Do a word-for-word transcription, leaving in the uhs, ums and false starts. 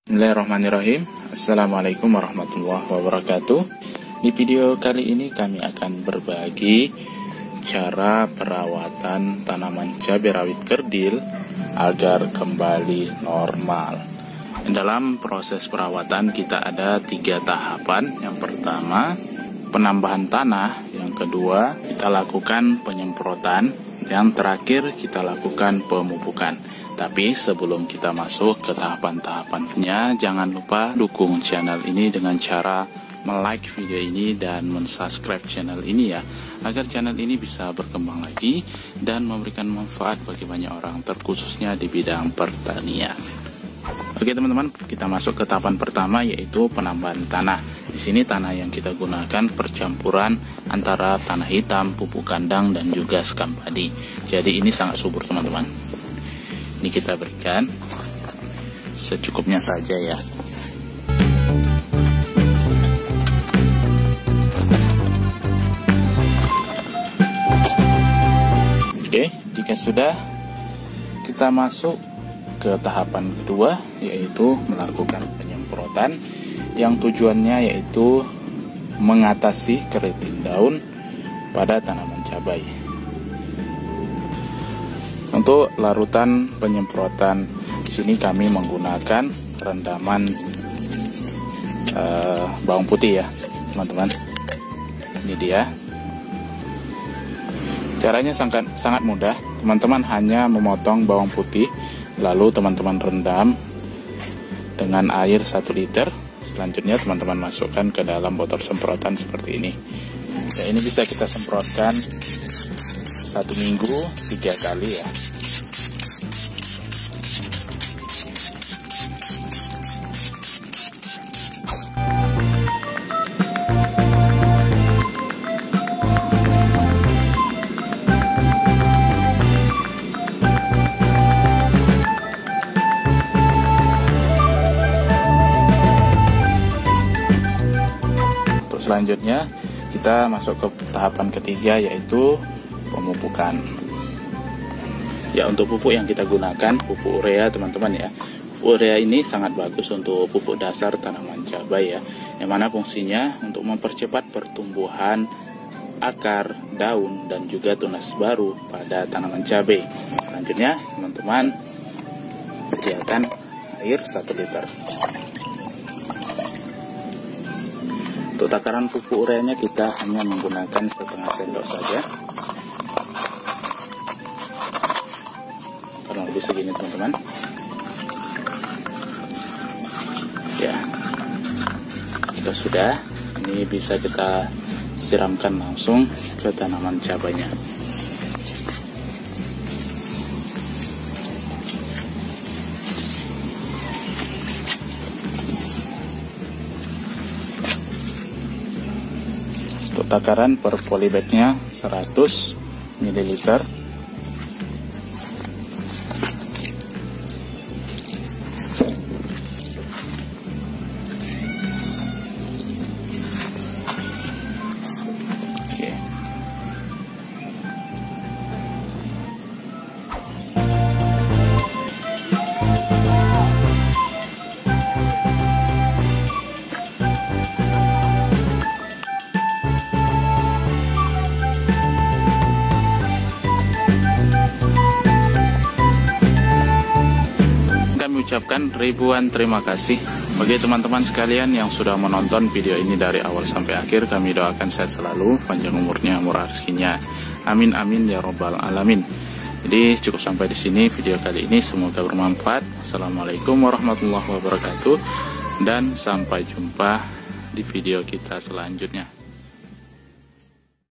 Bismillahirrahmanirrahim. Assalamualaikum warahmatullahi wabarakatuh. Di video kali ini kami akan berbagi cara perawatan tanaman cabai rawit kerdil agar kembali normal. Dalam proses perawatan kita ada tiga tahapan. Yang pertama, penambahan tanah. Yang kedua, kita lakukan penyemprotan. Yang terakhir, kita lakukan pemupukan. Tapi sebelum kita masuk ke tahapan-tahapannya, jangan lupa dukung channel ini dengan cara like video ini dan mensubscribe channel ini ya, agar channel ini bisa berkembang lagi dan memberikan manfaat bagi banyak orang, terkhususnya di bidang pertanian. Oke teman-teman, kita masuk ke tahapan pertama, yaitu penambahan tanah. Di sini tanah yang kita gunakan percampuran antara tanah hitam, pupuk kandang, dan juga sekam padi. Jadi ini sangat subur teman-teman. Ini kita berikan secukupnya saja ya. Oke, jika sudah, kita masuk ke tahapan kedua, yaitu melakukan penyemprotan yang tujuannya yaitu mengatasi keriting daun pada tanaman cabai. Untuk larutan penyemprotan di sini kami menggunakan rendaman uh, bawang putih ya, teman-teman. Ini dia. Caranya sangat sangat mudah. Teman-teman hanya memotong bawang putih, lalu teman-teman rendam dengan air satu liter. Selanjutnya teman-teman masukkan ke dalam botol semprotan seperti ini. Ya, ini bisa kita semprotkan satu minggu tiga kali ya. Untuk selanjutnya kita masuk ke tahapan ketiga, yaitu pemupukan. Ya, untuk pupuk yang kita gunakan pupuk urea teman-teman ya. Pupuk urea ini sangat bagus untuk pupuk dasar tanaman cabai ya, yang mana fungsinya untuk mempercepat pertumbuhan akar, daun, dan juga tunas baru pada tanaman cabai. Selanjutnya teman-teman sediakan air satu liter. Untuk takaran pupuk ureanya kita hanya menggunakan setengah sendok saja. Kurang lebih segini teman-teman. Ya, jika sudah, ini bisa kita siramkan langsung ke tanaman cabainya. Untuk takaran per polybagnya seratus mililiter. Ucapkan ribuan terima kasih bagi teman-teman sekalian yang sudah menonton video ini dari awal sampai akhir. Kami doakan sehat selalu, panjang umurnya, murah rezekinya. Amin amin ya robbal alamin. Jadi cukup sampai di sini video kali ini, semoga bermanfaat. Assalamualaikum warahmatullahi wabarakatuh, dan sampai jumpa di video kita selanjutnya.